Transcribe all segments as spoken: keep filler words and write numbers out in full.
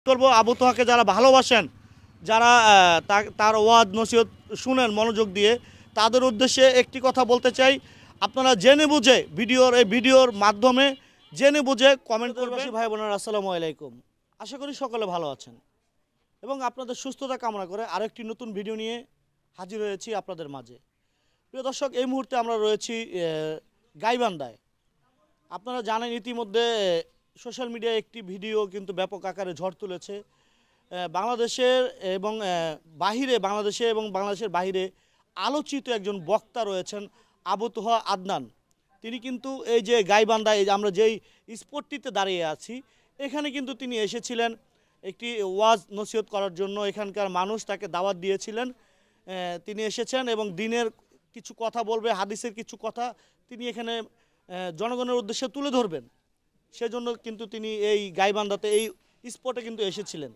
করবো আবু তোহাকে যারা ভালোবাসেন, যারা তার ওয়াজ নসিহত শুনেন মনোযোগ দিয়ে, তাদের উদ্দেশ্যে একটি কথা বলতে চাই। আপনারা জেনে বুঝে ভিডিওর এই ভিডিওর মাধ্যমে জেনে বুঝে কমেন্ট করবেন। ভাই বোনেরা, আসসালামু আলাইকুম। আশা করি সকলে ভালো আছেন এবং আপনাদের সুস্থতা কামনা করে আরেকটি নতুন ভিডিও নিয়ে হাজির হয়েছি আপনাদের মাঝে। প্রিয় দর্শক, এই মুহূর্তে আমরা রয়েছি গাইবান্ধায়। আপনারা জানেন ইতিমধ্যে সোশ্যাল মিডিয়ায় একটি ভিডিও কিন্তু ব্যাপক আকারে ঝড় তুলেছে। বাংলাদেশের এবং বাহিরে বাংলাদেশে এবং বাংলাদেশের বাহিরে আলোচিত একজন বক্তা রয়েছেন আবু তোহা আদনান। তিনি কিন্তু এই যে গাইবান্ধায় আমরা যেই স্পটটিতে দাঁড়িয়ে আছি, এখানে কিন্তু তিনি এসেছিলেন একটি ওয়াজ নসিহত করার জন্য। এখানকার মানুষ তাকে দাওয়াত দিয়েছিলেন, তিনি এসেছেন এবং দিনের কিছু কথা বলবে, হাদিসের কিছু কথা তিনি এখানে জনগণের উদ্দেশ্যে তুলে ধরবেন। সেজন্য কিন্তু তিনি এই গাইবান্ধাতে এই স্পটে কিন্তু এসেছিলেন।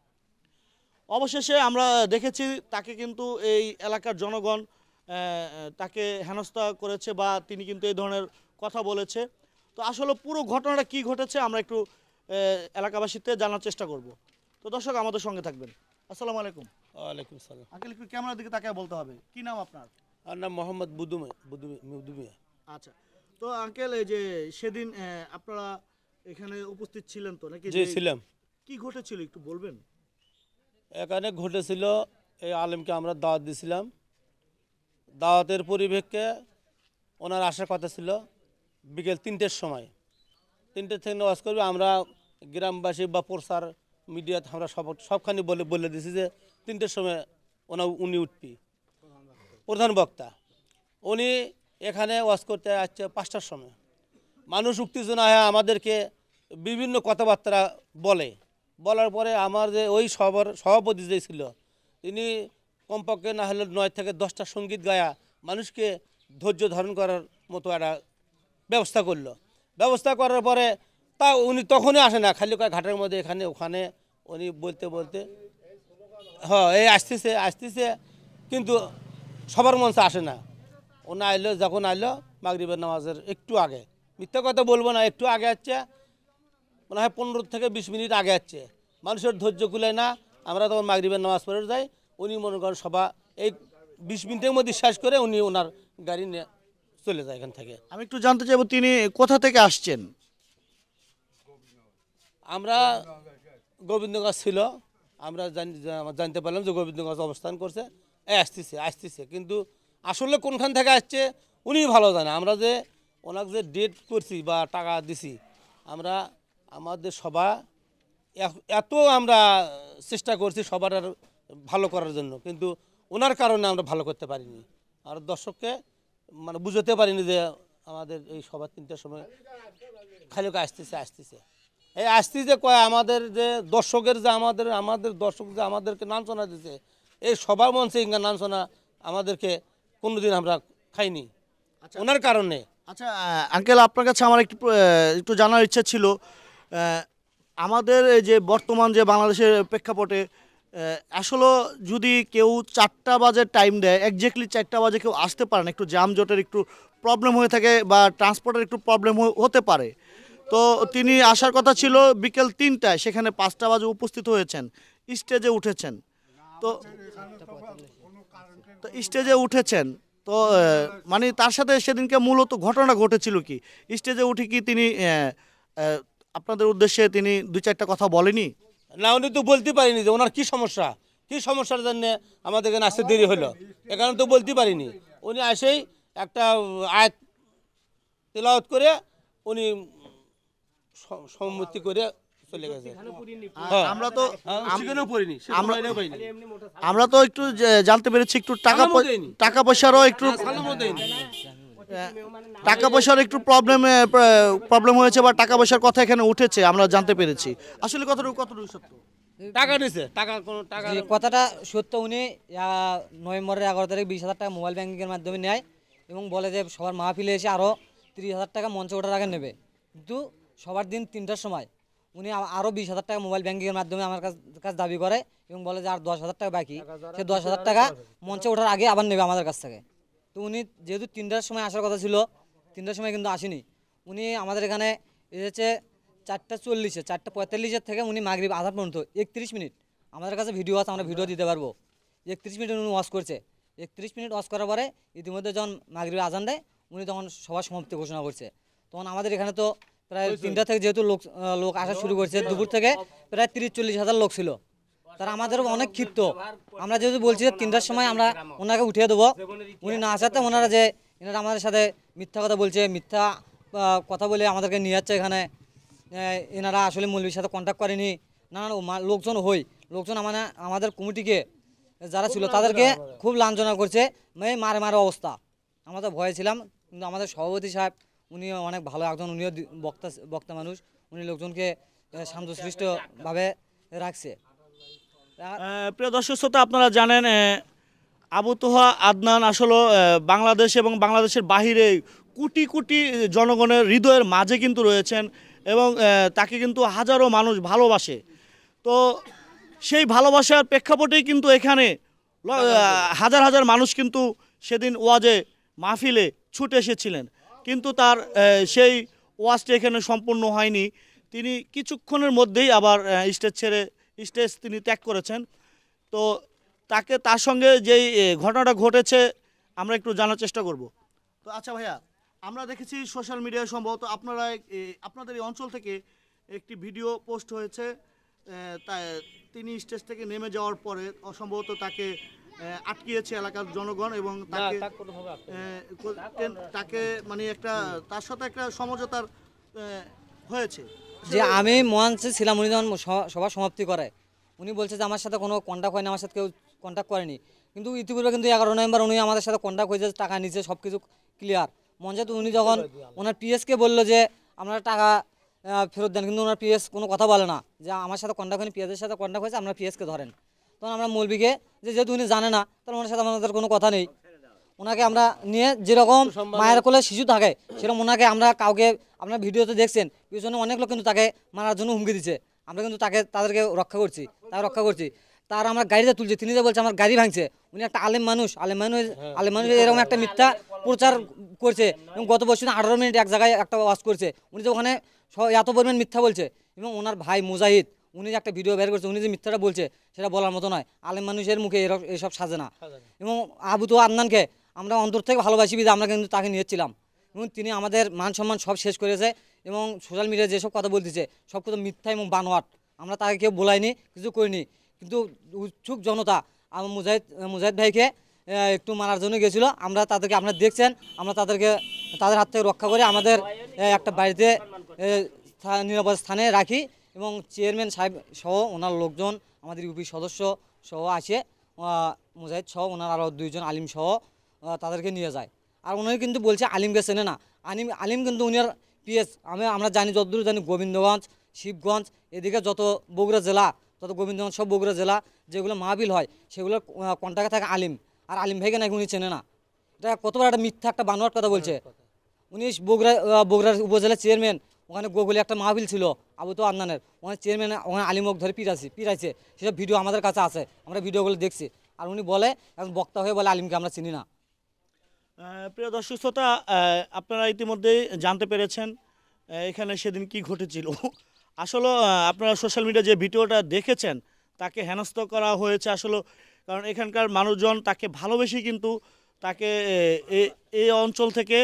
অবশেষে আমরা দেখেছি তাকে কিন্তু এই এলাকার জনগণ তাকে হেনস্থা করেছে বা তিনি কিন্তু এই ধরনের কথা বলেছে। তো আসলে পুরো ঘটনাটা কি ঘটেছে আমরা একটু এলাকাবাসীতে জানার চেষ্টা করব। তো দর্শক, আমাদের সঙ্গে থাকবেন। আসসালামু আলাইকুম। ওয়ালাইকুম সালাম। আঙ্কেল, একটু ক্যামেরার দিকে তাকায় বলতে হবে। কি নাম আপনার? আমার নাম মোহাম্মদ বুদুমে বুদুমিয়া। আচ্ছা, তো আঙ্কেল, এই যে সেদিন আপনারা এখানে উপস্থিত ছিলেন তো নাকি? জি ছিলাম। কি ঘটেছিল একটু বলবেন? এখানে ঘটেছিল, এই আলেমকে আমরা দাওয়াত দিয়েছিলাম। দাওয়াতের পরিপ্রেক্ষে ওনার আসার কথা ছিল বিকেল তিনটের সময়। তিনটের থেকে ওয়াজ করবে। আমরা গ্রামবাসী বা প্রচার মিডিয়াতে আমরা সব সবখানি বলে বলে দিয়েছি যে তিনটের সময় ওনা উনি উঠবি, প্রধান বক্তা। উনি এখানে ওয়াজ করতে আসছে পাঁচটার সময়। মানুষ উত্তেজনা হয়, আমাদেরকে বিভিন্ন কথাবার্তা বলে। বলার পরে আমার যে ওই সবার সভাপতি যে ছিল, তিনি কমপক্ষে না হলে নয় থেকে দশটা সঙ্গীত গায়া মানুষকে ধৈর্য ধারণ করার মতো একটা ব্যবস্থা করলো। ব্যবস্থা করার পরে তা উনি তখনই আসে না, খালি ঘাটের মধ্যে এখানে ওখানে উনি বলতে বলতে হ্যাঁ এই আসতেছে আসতেছে কিন্তু সবার মঞ্চে আসে না। উনি আইলো, যখন আইলো মাগরিবের নামাজের একটু আগে, মিথ্যা কথা বলবো না, একটু আগে আসছে, মনে হয় পনেরো থেকে বিশ মিনিট আগে আসছে। মানুষের ধৈর্য কুলায় না, আমরা তখন মাগরিবের নামাজ পড়ে যাই। উনি মনে করেন সভা এই বিশ মিনিটের মধ্যে শেষ করে উনি ওনার গাড়ি নিয়ে চলে যায় এখান থেকে। আমি একটু জানতে চাইবো তিনি কোথা থেকে আসছেন? আমরা গোবিন্দগঞ্জ ছিল, আমরা জানতে পারলাম যে গোবিন্দগঞ্জ অবস্থান করছে, এই আসতেছে আসতেছে কিন্তু আসলে কোনখান থেকে আসছে উনি ভালো জানে। আমরা যে ওনাকে যে ডেট করছি বা টাকা দিছি, আমরা আমাদের সভা এত আমরা চেষ্টা করছি সবার ভালো করার জন্য, কিন্তু ওনার কারণে আমরা ভালো করতে পারিনি। আর দর্শককে মানে বুঝতে পারিনি যে আমাদের এই সভা তিনটার সময় খালি আসতেছে আসতেছে এই আসতেছে কয় আমাদের যে দর্শকের যে আমাদের আমাদের দর্শক যে আমাদেরকে নাঞ্চনা দিছে, এই সবার মঞ্চে ইঙ্গা নাঞ্চনা আমাদেরকে কোনোদিন আমরা খাইনি ওনার কারণে। আচ্ছা আঙ্কেল, আপনার কাছে আমার একটু একটু জানার ইচ্ছা ছিল, আমাদের এই যে বর্তমান যে বাংলাদেশের প্রেক্ষাপটে আসলে যদি কেউ চারটা বাজে টাইম দেয়, একজ্যাক্টলি চারটা বাজে কেউ আসতে পারে না, একটু যানজটের একটু প্রবলেম হয়ে থাকে বা ট্রান্সপোর্টের একটু প্রবলেম হতে পারে, তো তিনি আসার কথা ছিল বিকেল তিনটায়, সেখানে পাঁচটা বাজে উপস্থিত হয়েছেন, স্টেজে উঠেছেন। তো তো স্টেজে উঠেছেন তো মানে তার সাথে সেদিনকে মূলত ঘটনা ঘটেছিল কি? স্টেজে উঠে কি তিনি আপনাদের উদ্দেশ্যে তিনি দুই চারটা কথা বলেনি? না, উনি তো বলতে পারিনি যে ওনার কি সমস্যা, কি সমস্যার জন্য আমাদের এখানে আসতে দেরি হলো, এখানে তো বলতে পারিনি। উনি আসেই একটা আয়াত তেলাওয়াত করে উনি সম্মতি করে চলে গেছে। আমরা তো আমরা তো একটু জানতে পেরেছি একটু টাকা টাকা পয়সারও একটু টাকা পয়সার একটু প্রবলেম প্রবলেম হয়েছে বা টাকা পয়সার কথা এখানে উঠেছে, আমরা জানতে পেরেছি। আসলে কতটুকু কতটুকু সত্য? টাকা নিছে, টাকা কোনো টাকা কথাটা সত্য। উনি নভেম্বরের এগারো তারিখ বিশ হাজার টাকা মোবাইল ব্যাঙ্কিংয়ের মাধ্যমে নেয় এবং বলে যে সবার মাহফিলে এসে আরও তিরিশ হাজার টাকা মঞ্চে ওঠার আগে নেবে, কিন্তু সবার দিন তিনটার সময় উনি আরও বিশ হাজার টাকা মোবাইল ব্যাঙ্কিংয়ের মাধ্যমে আমার কাছে দাবি করে এবং বলে যে আর দশ হাজার টাকা বাকি, সে দশ হাজার টাকা মঞ্চে ওঠার আগে আবার নেবে আমাদের কাছ থেকে। তো উনি যেহেতু তিনটার সময় আসার কথা ছিল, তিনটার সময় কিন্তু আসেনি। উনি আমাদের এখানে এসেছে চারটা চল্লিশে চারটা পঁয়তাল্লিশের থেকে উনি মাগরিব আধা পর্যন্ত একত্রিশ মিনিট আমাদের কাছে ভিডিও আছে, আমরা ভিডিও দিতে পারবো। একত্রিশ মিনিট উনি ওয়াশ করছে। একত্রিশ মিনিট ওয়াশ করার পরে ইতিমধ্যে যখন মাগরিব আজান দেয় উনি তখন সভা সমাপ্তি ঘোষণা করছে। তখন আমাদের এখানে তো প্রায় তিনটা থেকে যেহেতু লোক লোক আসা শুরু করছে, দুপুর থেকে প্রায় তিরিশ চল্লিশ হাজার লোক ছিল। তারা আমাদেরও অনেক ক্ষিপ্ত। আমরা যেহেতু বলছি যে তিনটার সময় আমরা ওনাকে উঠিয়ে দেবো, উনি না আসাতে ওনারা যে এনারা আমাদের সাথে মিথ্যা কথা বলছে, মিথ্যা কথা বলে আমাদেরকে নিয়ে যাচ্ছে এখানে, এনারা আসলে মৌলবীর সাথে কন্ট্যাক্ট করেনি, না না লোকজন হই লোকজন মানে আমাদের কমিটিকে যারা ছিল তাদেরকে খুব লাঞ্ছনা করছে, মারে মারে অবস্থা। আমরা তো ভয়ে ছিলাম, কিন্তু আমাদের সভাপতি সাহেব উনি অনেক ভালো একজন, উনিও বক্তা বক্তা মানুষ, উনি লোকজনকে শান্তশিষ্টভাবে রাখছে। প্রিয় দর্শক শ্রোতা, আপনারা জানেন আবু তোহা আদনান আসলে বাংলাদেশ এবং বাংলাদেশের বাহিরে কোটি কোটি জনগণের হৃদয়ের মাঝে কিন্তু রয়েছেন এবং তাকে কিন্তু হাজারো মানুষ ভালোবাসে। তো সেই ভালোবাসার প্রেক্ষাপটেই কিন্তু এখানে হাজার হাজার মানুষ কিন্তু সেদিন ওয়াজে মাহফিলে ছুটে এসেছিলেন, কিন্তু তার সেই ওয়াজটি এখানে সম্পূর্ণ হয়নি। তিনি কিছুক্ষণের মধ্যেই আবার স্টেজ ছেড়ে স্টেজ তিনি ত্যাগ করেছেন। তো তাকে তার সঙ্গে যেই ঘটনাটা ঘটেছে আমরা একটু জানার চেষ্টা করব। তো আচ্ছা ভাইয়া, আমরা দেখেছি সোশ্যাল মিডিয়ায় সম্ভবত আপনারা আপনাদের এই অঞ্চল থেকে একটি ভিডিও পোস্ট হয়েছে, তিনি স্টেজ থেকে নেমে যাওয়ার পরে অসম্ভবত তাকে আটকিয়েছে এলাকার জনগণ এবং তাকে তাকে মানে একটা তার সাথে একটা সমঝোতার হয়েছে। যে আমি মঞ্চে ছিলাম, উনি যখন সভা সমাপ্তি করে উনি বলছে যে আমার সাথে কোনো কন্ট্যাক্ট হয়নি, আমার সাথে কেউ কন্ট্যাক্ট করেনি। কিন্তু ইতিপূর্বে কিন্তু এগারো নভেম্বর উনি আমাদের সাথে কন্ট্যাক্ট হয়েছে, টাকা নিচে সব কিছু ক্লিয়ার মঞ্চে। তো উনি যখন ওনার পিএসকে বললো যে আপনারা টাকা ফেরত দেন, কিন্তু ওনার পিএস কোনো কথা বলে না যে আমার সাথে কন্ট্যাক্ট হয়নি, পিএসের সাথে কন্ট্যাক্ট হয়েছে, আপনারা পিএসকে ধরেন। তখন আমরা মৌলবীকে যে যেহেতু উনি জানে না তাহলে ওনার সাথে আমাদের কোনো কথা নেই, ওনাকে আমরা নিয়ে যেরকম মায়ের কোলে শিশু থাকে সেরকম ওনাকে আমরা কাউকে আপনার ভিডিওতে দেখছেন পিছনে অনেক লোক কিন্তু তাকে মারার জন্য হুমকি দিচ্ছে, আমরা কিন্তু তাকে তাদেরকে রক্ষা করছি, তাকে রক্ষা করছি। তার আমরা গাড়িতে তুলছি, তিনি যে বলছে আমার গাড়ি ভাঙছে, উনি একটা আলেম মানুষ, আলেম মানুষ আলেম মানুষ এরকম একটা মিথ্যা প্রচার করছে এবং গত বছর আঠারো মিনিট এক জায়গায় একটা ওয়াজ করছে, উনি যে ওখানে এত পরিমাণ মিথ্যা বলছে। এবং ওনার ভাই মুজাহিদ উনি যে একটা ভিডিও বের করছে, উনি যে মিথ্যাটা বলছে সেটা বলার মতো নয়, আলেম মানুষের মুখে এসব সাজে না। এবং আবু তো আদনানকে আমরা অন্তর থেকে ভালোবাসি বিধে আমরা কিন্তু তাকে নিয়েছিলাম এবং তিনি আমাদের মান সম্মান সব শেষ করেছে এবং সোশ্যাল মিডিয়ায় যেসব কথা বলতেছে সব কথা মিথ্যা এবং বানোয়াট, আমরা তাকে কেউ বলাইনি, কিছু করিনি। কিন্তু উৎসুক জনতা আমার মুজাহিদ মুজাহিদ ভাইকে একটু মারার জন্য গেছিলো, আমরা তাদেরকে আপনারা দেখছেন, আমরা তাদেরকে তাদের হাত থেকে রক্ষা করে আমাদের একটা বাড়িতে নিরাপদ স্থানে রাখি এবং চেয়ারম্যান সাহেব সহ ওনার লোকজন আমাদের ইউপি সদস্য সহ আসে, মুজাহিদ সহ ওনার আরও দুইজন আলিম সহ তাদেরকে নিয়ে যায়। আর উনি কিন্তু বলছে আলিমকে চেনে না, আলিম আলিম কিন্তু উনার পিএস আমি আমরা জানি যতদূর জানি গোবিন্দগঞ্জ শিবগঞ্জ এদিকে যত বগুড়া জেলা তত গোবিন্দগঞ্জ সব বগুড়া জেলা যেগুলো মাহফিল হয় সেগুলোর কন্ট্যাক্টে থাকে আলিম, আর আলিম ভাইকে নাকি উনি চেনে না। এটা কতবার একটা মিথ্যা একটা বানোয়াট কথা বলছে। উনি বগুড়া বগুড়ার উপজেলার চেয়ারম্যান, ওখানে গোগুলি একটা মাহফিল ছিল আবু তো আদনানের, ওখানে চেয়ারম্যান ওখানে আলিমক ধরে পিটাইছি পিটাইছে সেসব ভিডিও আমাদের কাছে আছে, আমরা ভিডিওগুলো দেখছি। আর উনি বলে এখন বক্তা হয়ে বলে আলিমকে আমরা চিনি না। প্রিয় দর্শক শ্রোতা, আপনারা ইতিমধ্যেই জানতে পেরেছেন এখানে সেদিন কি ঘটেছিল। আসলে আপনারা সোশ্যাল মিডিয়া যে ভিডিওটা দেখেছেন তাকে হেনস্থ করা হয়েছে আসলে, কারণ এখানকার মানুষজন তাকে ভালোবেসে কিন্তু তাকে এই অঞ্চল থেকে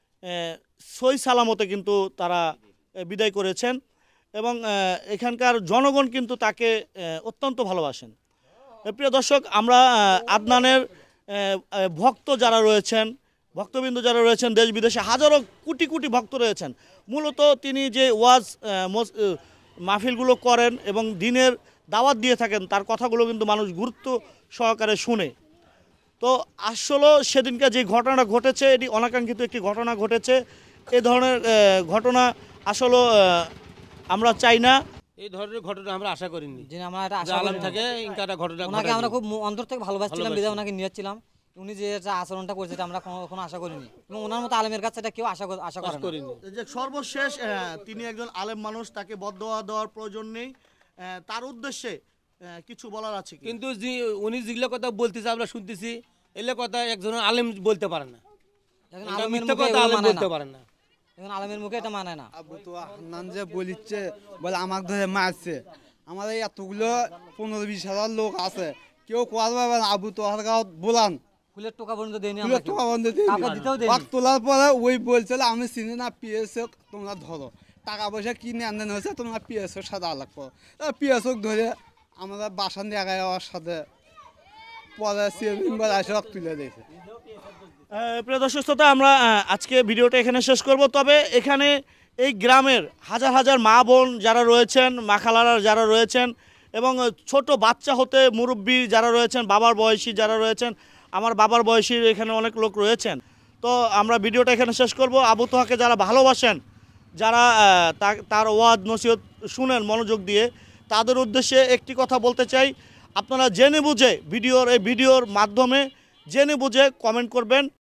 সই সালামতে কিন্তু তারা বিদায় করেছেন এবং এখানকার জনগণ কিন্তু তাকে অত্যন্ত ভালোবাসেন। প্রিয় দর্শক, আমরা আদনানের ভক্ত যারা রয়েছেন, ভক্তবৃন্দ যারা রয়েছেন দেশ বিদেশে হাজারো কোটি কোটি ভক্ত রয়েছেন, মূলত তিনি যে ওয়াজ মাহফিলগুলো করেন এবং দিনের দাওয়াত দিয়ে থাকেন তার কথাগুলো কিন্তু মানুষ গুরুত্ব সহকারে শুনে। তো আসলে সেদিনকার যে ঘটনাটা ঘটেছে এটি অনাকাঙ্ক্ষিত একটি ঘটনা ঘটেছে। এ ধরনের ঘটনা আসলে আমরা চাই না, এই ধরনের ঘটনা আমরা আশা করিনি যে আমরা এটা আশা করি থাকে ইনকাটা ঘটনা ওনাকে আমরা খুব অন্তর থেকে ভালোবাসছিলাম বিদায় ওনাকে নিয়েছিলাম, উনি যে আচরণটা করছে আমরা কখনো আশা করিনি এবং ওনার মতো আলেমের কাছে এটা কেউ আশা আশা করেনি। যে সর্বশেষ তিনি একজন আলেম মানুষ, তাকে বদদোয়া দেওয়ার প্রয়োজন নেই, তার উদ্দেশ্যে কিছু বলার আছে কিন্তু উনি যেগুলো কথা বলতেছে আমরা শুনতেছি এগুলো কথা একজন আলেম বলতে পারে না, মিথ্যা কথা আলেম বলতে পারে না। এখন আলমের মুখে এটা মানায় না। আবু তো হান্নান যে বলিচ্ছে বলে আমাকে ধরে মারছে, আমাদের এতগুলো পনেরো বিশ হাজার লোক আছে, কেউ কোয়ার পাবে না আবু তো গাঁও বলান ফুলের টোকা পর্যন্ত দেয়নি ফুলের আমরা, টোকা বন্ধ কাউকে দিতেও দেয়নি। দিই তোলার পরে ওই বলছিল আমি চিনি না পিএসও তোমরা ধরো, টাকা পয়সা কি লেনদেন হয়েছে তোমরা পিএসওর সাথে আলাপ করো। পিএসও ধরে আমরা বাসান জায়গায় যাওয়ার সাথে পরে সিএমবার এসে তুলে দিয়েছে। আহ, প্রিয় দর্শক শ্রোতা, আমরা আহ, আজকে ভিডিওটা এখানে শেষ করব। তবে এখানে এই গ্রামের হাজার হাজার মা বোন যারা রয়েছেন, মা খালারা যারা রয়েছেন, এবং ছোট বাচ্চা হতে মুরব্বী যারা রয়েছেন, বাবার বয়সী যারা রয়েছেন, আমার বাবার বয়সী এখানে অনেক লোক রয়েছেন। তো আমরা ভিডিওটা এখানে শেষ করব। আবু তোহাকে যারা ভালোবাসেন, যারা আহ, তা- তার ওয়াজ নসিহত শুনেন মনোযোগ দিয়ে, তাদের উদ্দেশ্যে একটি কথা বলতে চাই, আপনারা জেনে বুঝে ভিডিওর এই ভিডিওর মাধ্যমে জেনে বুঝে কমেন্ট করবেন।